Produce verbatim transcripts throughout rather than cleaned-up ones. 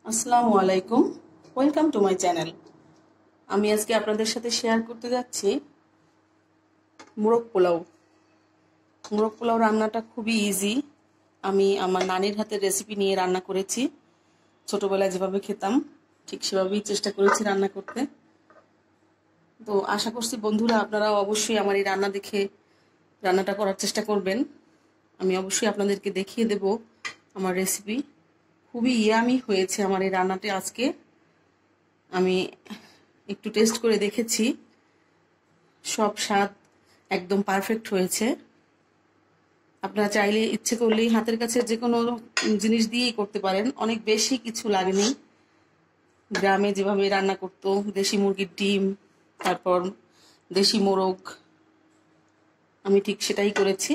আসসালামু আলাইকুম, welcome to my channel. আমি আজকে আপনাদের সাথে শেয়ার করতে যাচ্ছি মোরগ পোলাও। মোরগ পোলাও রান্নাটা খুবই ইজি। আমি আমার নানির হাতের রেসিপি নিয়ে রান্না করেছি। ছোটবেলায় যেভাবে খেতাম ঠিক সেভাবেই চেষ্টা করেছি রান্না করতে। তো আশা করছি বন্ধুরা আপনারাও অবশ্যই আমার এই রান্না দেখে রান্নাটা করার চেষ্টা করবেন। আমি অবশ্যই আপনাদেরকে দেখিয়ে দেব আমার রেসিপি। খুবই ইয়ামি হয়েছে আমার এই রান্নাটি আজকে। আমি একটু টেস্ট করে দেখেছি, সব স্বাদ একদম পারফেক্ট হয়েছে। আপনারা চাইলে ইচ্ছে করলেই হাতের কাছে যে কোনো জিনিস দিয়েই করতে পারেন, অনেক বেশি কিছু লাগেনি। গ্রামে যেভাবে রান্না করতো, দেশি মুরগির ডিম, তারপর দেশি মোরগ, আমি ঠিক সেটাই করেছি।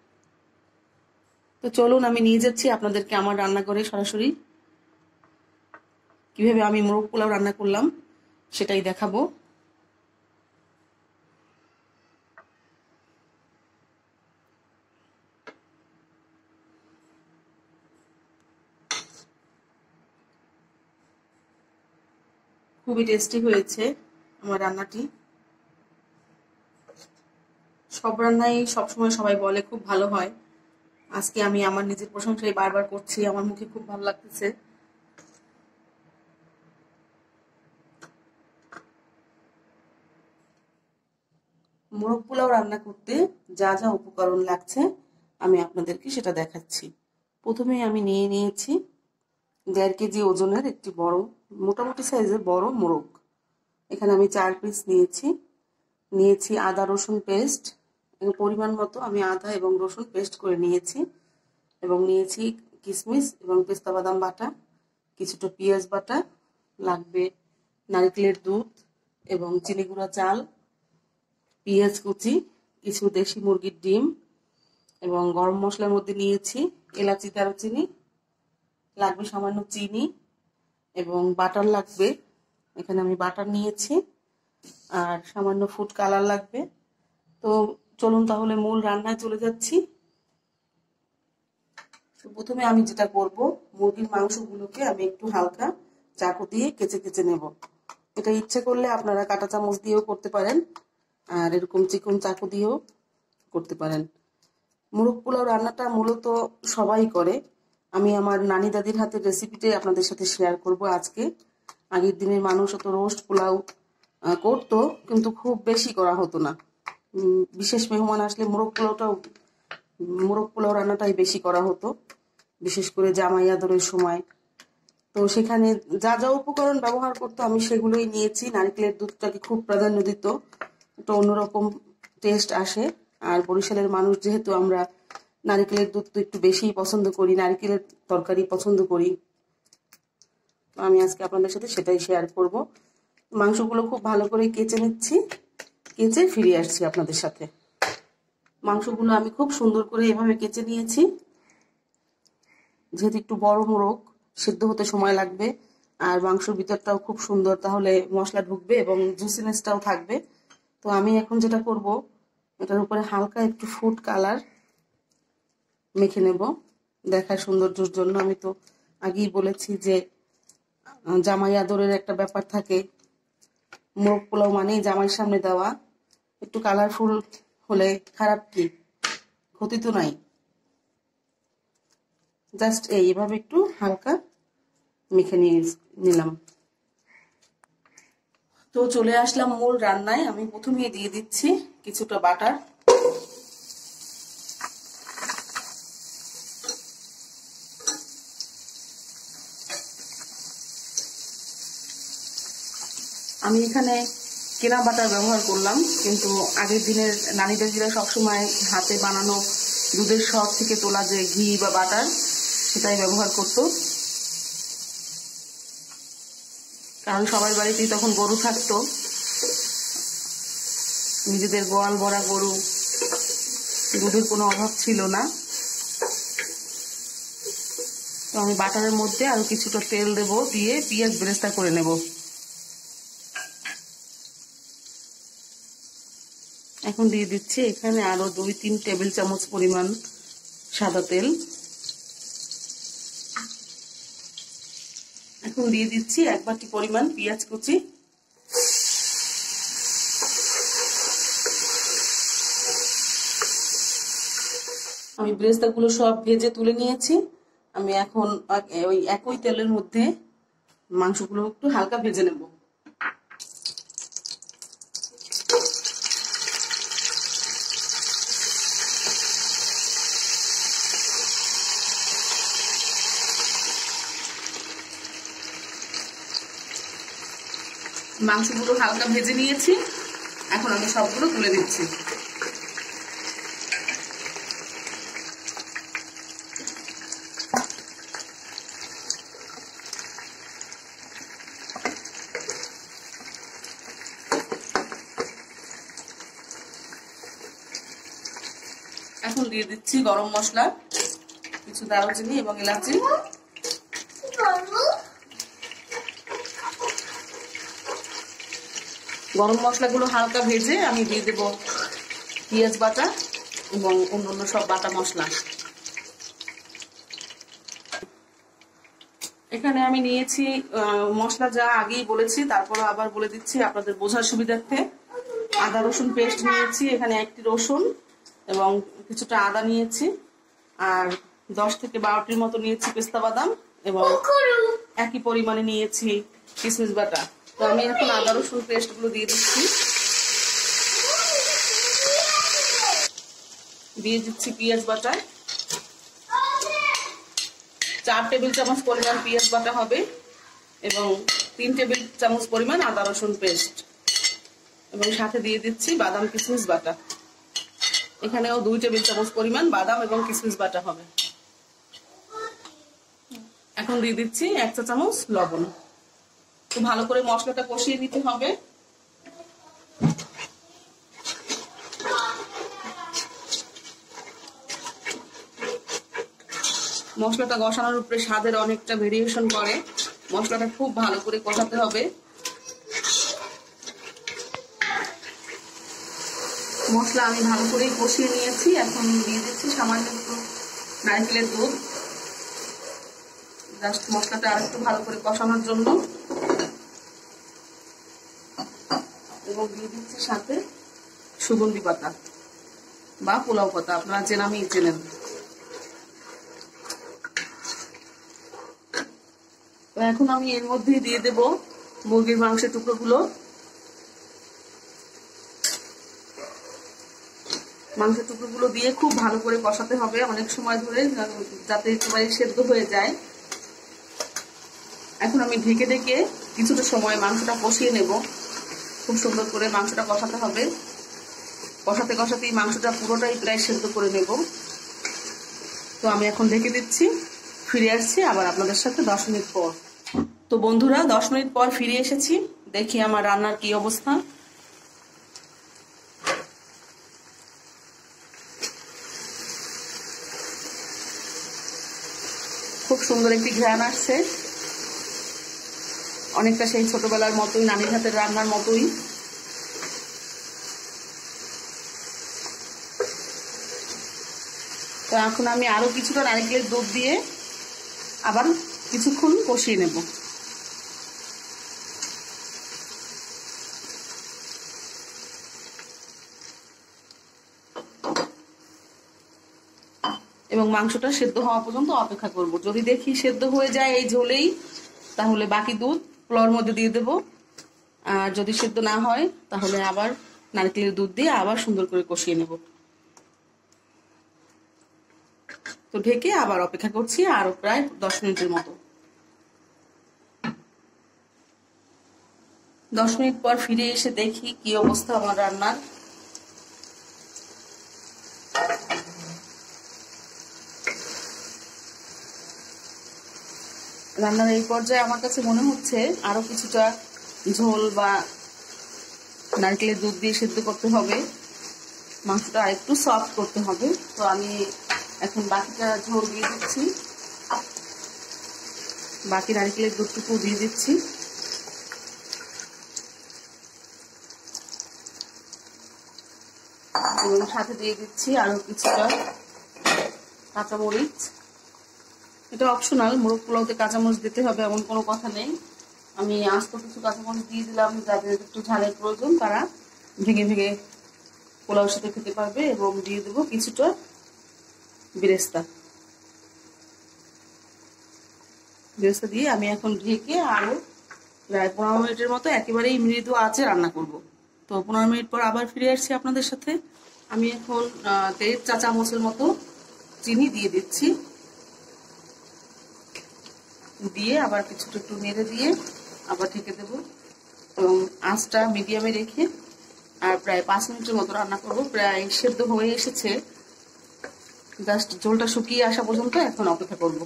তো চলুন আমি নিয়ে যাচ্ছি আপনাদেরকে আমার রান্নাঘরে সরাসরি। কিভাবে আমি মোরগ পোলাও রান্না করলাম সেটাই দেখাবো। খুবই টেস্টি হয়েছে আমার রান্নাটি। সব রান্নাই সবসময় সবাই বলে খুব ভালো হয়। আজকে আমি আমার নিজের প্রশংসাই বারবার করছি, আমার মুখে খুব ভালো লাগতেছে। মোরগ পোলাও রান্না করতে যা যা উপকরণ লাগছে আমি আপনাদেরকে সেটা দেখাচ্ছি। প্রথমে আমি নিয়ে নিয়েছি দেড় কেজি ওজনের একটি বড়, মোটামুটি সাইজের বড় মোরগ। এখানে আমি চার পিস নিয়েছি। নিয়েছি আদা রসুন পেস্ট, পরিমাণ মতো আমি আদা এবং রসুন পেস্ট করে নিয়েছি। এবং নিয়েছি কিশমিশ এবং পেস্তা বাদাম বাটা, কিছুটা পেঁয়াজ বাটা, লাগবে নারকেলের দুধ এবং চিনি গুঁড়া চাল, পেঁয়াজ কুচি, কিছু দেশি মুরগির ডিম এবং গরম মশলার মধ্যে নিয়েছি এলাচি দারুচিনি, লাগবে সামান্য চিনি এবং বাটার লাগবে। এখানে আমি বাটার নিয়েছি আর সামান্য ফুড কালার লাগবে। তো চলুন তাহলে মূল রান্নায় চলে যাচ্ছি। তো প্রথমে আমি যেটা করব, মুরগির মাংসগুলোকে আমি একটু হালকা চাকু দিয়ে কেচে কেচে নেব। এটা ইচ্ছে করলে আপনারা কাঁটা চামচ দিয়েও করতে পারেন, আর এরকম চিকন চাকু দিয়েও করতে পারেন। মোরগ পোলাও রান্নাটা মূলত সবাই করে। আমি আমার নানি দাদির হাতের রেসিপিটাই আপনাদের সাথে শেয়ার করব আজকে। আগের দিনের মানুষ অত রোস্ট পোলাও করতো, কিন্তু খুব বেশি করা হতো না। বিশেষ মেহমান আসলে মোরগ পোলাওটাও মোরগ পোলাও রান্নাটাই বেশি করা হতো, বিশেষ করে জামাই আদরের সময়। তো সেখানে যা যা উপকরণ ব্যবহার করতো আমি সেগুলোই নিয়েছি। নারকেলের দুধটাকে খুব প্রাধান্য দিত, একটা অন্যরকম টেস্ট আসে। আর বরিশালের মানুষ যেহেতু, আমরা নারকেলের দুধ তো একটু বেশিই পছন্দ করি, নারকেলের তরকারি পছন্দ করি। আমি আজকে আপনাদের সাথে সেটাই শেয়ার করব। মাংসগুলো খুব ভালো করে কেচে নিচ্ছি, কেচে ফিরে আসছি আপনাদের সাথে। মাংসগুলো আমি খুব সুন্দর করে এভাবে কেচে নিয়েছি। যেহেতু একটু বড় মোরগ, সিদ্ধ হতে সময় লাগবে, আর মাংসের ভিতরটাও খুব সুন্দর, তাহলে মশলা ঢুকবে এবং জুসিনেসটাও থাকবে। তো আমি এখন যেটা করব, এটার উপরে হালকা একটু ফুড কালার মেখে নেব দেখার সৌন্দর্যের জন্য। আমি তো আগেই বলেছি যে জামাই আদরের একটা ব্যাপার থাকে, মোরগ পোলাও মানেই জামাইয়ের সামনে দেওয়া। একটু কালারফুল হলে খারাপ কি, ক্ষতি তো নাই। জাস্ট এইভাবে একটু হালকা মেখে নিয়ে নিলাম। তো চলে আসলাম মূল রান্নায়। আমি প্রথমে দিয়ে দিচ্ছি কিছুটা বাটার। আমি এখানে কেনা বাটার ব্যবহার করলাম, কিন্তু আগের দিনের নানি দাদিরা সবসময় হাতে বানানো দুধের সর থেকে তোলা যে ঘি বা বাটার, সেটাই ব্যবহার করতো। কারণ সবার বাড়িতেই তখন গরু থাকতো, নিজেদের গোয়াল ভরা গরু, দুধের কোনো অভাব ছিল না। তো আমি বাটারের মধ্যে আরো কিছুটা তেল দেব, দিয়ে পেঁয়াজ বেরেস্তা করে নেব। এখন দিয়ে দিচ্ছি এখানে আরো দুই তিন টেবিল চামচ পরিমাণ সাদা তেল। এখন দিয়ে দিচ্ছি এক বাটি পরিমাণ পেঁয়াজ কুচি। আমি বেরেস্তাগুলো সব ভেজে তুলে নিয়েছি। আমি এখন ওই একই তেলের মধ্যে মাংসগুলো একটু হালকা ভেজে নেব। মাংসগুলো হালকা ভেজে নিয়েছি, এখন আমি সবগুলো তুলে দিচ্ছি। এখন দিয়ে দিচ্ছি গরম মশলা, কিছু দারুচিনি এবং এলাচি। গরম মশলাগুলো হালকা ভেজে আমি দিয়ে দেব পেঁয়াজ বাটা এবং অন্যান্য সব বাটা মশলা। এখানে আমি নিয়েছি মশলা যা আগেই বলেছি, তারপর আবার বলে দিচ্ছি আপনাদের বোঝার সুবিধার্থে। আদা রসুন পেস্ট নিয়েছি, এখানে একটি রসুন এবং কিছুটা আদা নিয়েছি, আর দশ থেকে বারোটির মতো নিয়েছি পেস্তা বাদাম এবং একই পরিমাণে নিয়েছি কিশমিশ বাটা। তো আমি এখন আদা রসুন পেস্ট গুলো দিয়ে দিচ্ছি। দিয়ে দিচ্ছি পেঁয়াজ বাটা, চার টেবিল চামচ পরিমাণ পেঁয়াজ বাটা হবে এবং তিন টেবিল চামচ পরিমাণ আদা রসুন পেস্ট, এবং সাথে দিয়ে দিচ্ছি বাদাম কিশমিশ বাটা। এখানেও দুই টেবিল চামচ পরিমাণ বাদাম এবং কিশমিশ বাটা হবে। এখন দিয়ে দিচ্ছি এক চা চামচ লবণ। তো ভালো করে মশলাটা কষিয়ে নিতে হবে। মশলাটা কষানোর উপরে স্বাদের অনেকটা ভেরিয়েশন করে। মশলাটা খুব ভালো করে কষাতে হবে। মশলা আমি ভালো করে কষিয়ে নিয়েছি। এখন দিয়ে দিচ্ছি সামান্য একটু নারকেলের দুধ, জাস্ট মশলাটা আর একটু ভালো করে কষানোর জন্য। এবং দিয়ে দিচ্ছি সাথে সুগন্ধি পাতা বা পোলাও পাতা, আপনারা যে নামেই চেনেন। এখন আমি এর মধ্যেই দিয়ে দেব মুরগির মাংসের টুকরোগুলো। মাংসের টুকরোগুলো দিয়ে খুব ভালো করে কষাতে হবে অনেক সময় ধরে, যাতে একেবারে সেদ্ধ হয়ে যায়। এখন আমি ঢেকে ঢেকে কিছুটা সময় মাংসটা কষিয়ে নেব। খুব সুন্দর করে মাংসটা কষাতে হবে। কষাতে কষাতেই মাংসটা পুরোটাই প্রায় সেদ্ধ করে নেব। তো আমি এখন ঢেকে দিচ্ছি, ফিরে আসছি আবার আপনাদের সাথে দশ মিনিট পর। তো বন্ধুরা, দশ মিনিট পর ফিরে এসেছি। দেখি আমার রান্নার কি অবস্থা। খুব সুন্দর একটি ঘ্রাণ আসছে, অনেকটা সেই ছোটবেলার মতোই, নানির হাতের রান্নার মতোই। তো এখন আমি আরো কিছুটা নারকেলের দুধ দিয়ে আবার কিছুক্ষণ কষিয়ে নেব। এবং মাংসটা সেদ্ধ হওয়া পর্যন্ত অপেক্ষা করব। যদি দেখি সেদ্ধ হয়ে যায় এই ঝোলেই, তাহলে বাকি দুধ পোলাওর মধ্যে দিয়ে দেব। আর যদি সেদ্ধ না হয় তাহলে আবার নারকেলের দুধ দিয়ে আবার সুন্দর করে কষিয়ে নেব। তো ঢেকে আবার অপেক্ষা করছি আরো প্রায় দশ মিনিটের মতো। দশ মিনিট পর ফিরে এসে দেখি কি অবস্থা আমার রান্নার। রান্নার এই পর্যায়ে আমার কাছে মনে হচ্ছে আরো কিছুটা ঝোল বা নারকেলের দুধ দিয়ে সেদ্ধ করতে হবে, মাংসটা একটু সফট করতে হবে। তো আমি এখন বাকিটা ঝোল দিয়ে দিচ্ছি, বাকি নারকেলের দুধটুকু দিয়ে দিচ্ছি। এবং সাথে দিয়ে দিচ্ছি আরো কিছুটা কাঁচামরিচ। এটা অপশনাল, মোরগ পোলাওতে কাঁচামরিচ দিতে হবে এমন কোনো কথা নেই। আমি আস্ত কিছু কাঁচামরিচ দিয়ে দিলাম, যাদের একটু ঝালের প্রয়োজন তারা ভেঙে ভেঙে পোলাওর সাথে খেতে পারবে। এবং দিয়ে দেবো কিছুটা বেরেস্তা। বেরেস্তা দিয়ে আমি এখন ঢেকে আরো প্রায় পনেরো মিনিটের মতো একেবারেই মৃদু আঁচে রান্না করব। তো পনেরো মিনিট পর আবার ফিরে আসছি আপনাদের সাথে। আমি এখন দেড় চা চামচের মতো চিনি দিয়ে দিচ্ছি, দিয়ে আবার কিছুটা একটু নেড়ে দিয়ে আবার ঢেকে দেব এবং আঁচটা মিডিয়ামে রেখে আর প্রায় পাঁচ মিনিটের মতো রান্না করব। প্রায় সেদ্ধ হয়ে এসেছে, জাস্ট ঝোলটা শুকিয়ে আসা পর্যন্ত এখন অপেক্ষা করব।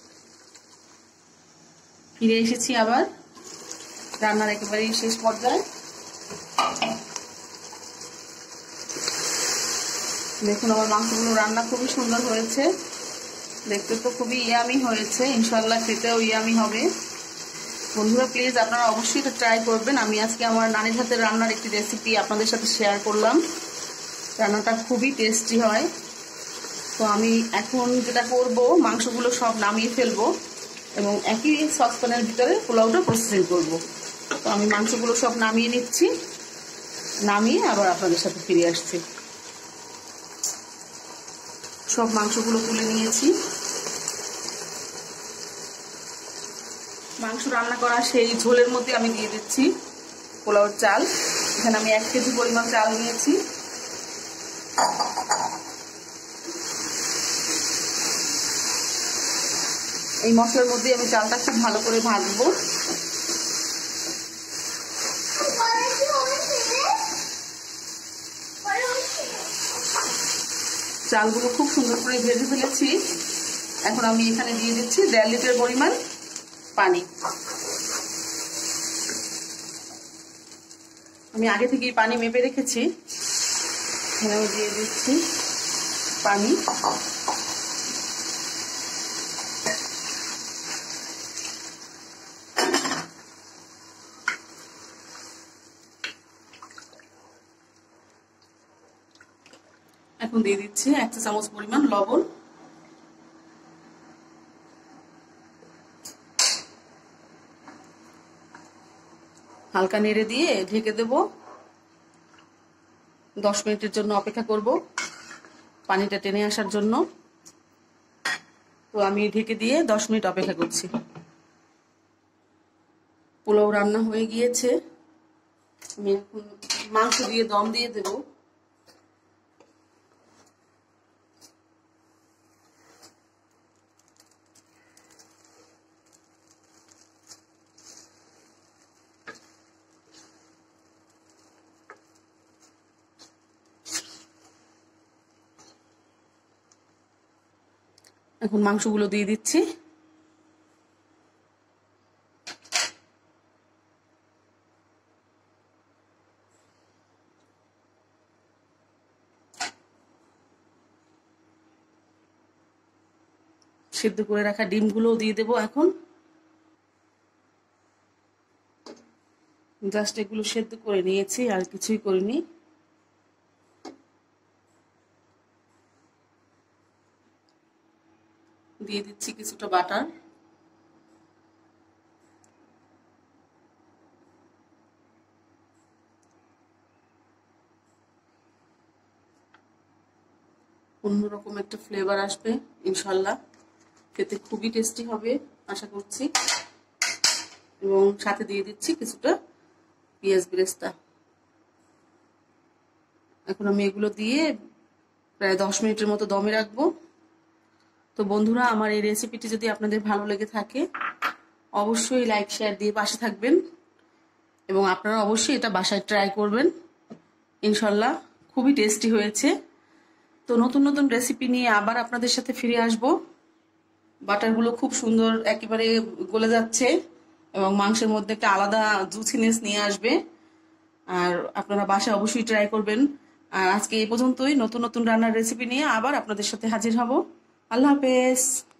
ফিরে এসেছি আবার রান্নার একেবারেই শেষ পর্যায়ে। দেখুন আমার মাংসগুলো রান্না খুবই সুন্দর হয়েছে, দেখতে তো খুবই ইয়ামি হয়েছে, ইনশাল্লাহ খেতেও ইয়ামি হবে। বন্ধুরা প্লিজ আপনারা অবশ্যই এটা ট্রাই করবেন। আমি আজকে আমার নানির হাতের রান্নার একটি রেসিপি আপনাদের সাথে শেয়ার করলাম। রান্নাটা খুবই টেস্টি হয়। তো আমি এখন যেটা করব, মাংসগুলো সব নামিয়ে ফেলবো এবং একই সসপ্যানের ভিতরে পোলাওটা প্রসেসিং করব। তো আমি মাংসগুলো সব নামিয়ে নিচ্ছি, নামিয়ে আবার আপনাদের সাথে ফিরে আসছি। সব মাংসগুলো তুলে নিয়েছি। মাংস রান্না করা সেই ঝোলের মধ্যে আমি দিয়ে দিচ্ছি পোলাওর চাল। এখানে আমি এক কেজি পরিমাণ চাল নিয়েছি। এই মশলার মধ্যে আমি চালটা খুব ভালো করে ভাজবো। চালগুলো খুব সুন্দর করে ভেজে ফেলেছি। এখন আমি এখানে দিয়ে দিচ্ছি দেড় লিটার পরিমাণ পানি। আমি আগে থেকেই পানি মেপে রেখেছি, এখানে আমি দিয়ে দিচ্ছি পানি। এখন দিয়ে দিচ্ছি এক চা চামচ পরিমাণ লবণ। হালকা নেড়ে দিয়ে ঢেকে দেব। দশ মিনিটের জন্য অপেক্ষা করব পানিটা টেনে আসার জন্য। তো আমি ঢেকে দিয়ে দশ মিনিট অপেক্ষা করছি। পোলাও রান্না হয়ে গিয়েছে। আমি এখন মাংস দিয়ে দম দিয়ে দেব। এখন মাংসগুলো দিয়ে দিচ্ছি। সিদ্ধ করে রাখা ডিমগুলোও দিয়ে দেবো। এখন জাস্ট এগুলো সেদ্ধ করে নিয়েছি, আর কিছুই করিনি। দিয়ে দিচ্ছি কিছুটা বাটার। অন্যরকম একটা ফ্লেভার আসবে ইনশাল্লাহ, খেতে খুবই টেস্টি হবে আশা করছি। এবং সাথে দিয়ে দিচ্ছি কিছুটা পেঁয়াজ বেরেস্তা। এখন আমি এগুলো দিয়ে প্রায় দশ মিনিটের মতো দমে রাখবো। তো বন্ধুরা আমার এই রেসিপিটি যদি আপনাদের ভালো লেগে থাকে অবশ্যই লাইক শেয়ার দিয়ে পাশে থাকবেন এবং আপনারা অবশ্যই এটা বাসায় ট্রাই করবেন। ইনশাল্লাহ খুবই টেস্টি হয়েছে। তো নতুন নতুন রেসিপি নিয়ে আবার আপনাদের সাথে ফিরে আসব। বাটারগুলো খুব সুন্দর একেবারে গলে যাচ্ছে এবং মাংসের মধ্যে একটা আলাদা জুসিনেস নিয়ে আসবে। আর আপনারা বাসায় অবশ্যই ট্রাই করবেন। আর আজকে এই পর্যন্তই। নতুন নতুন রান্নার রেসিপি নিয়ে আবার আপনাদের সাথে হাজির হব। আল্লাহ হাফেজ।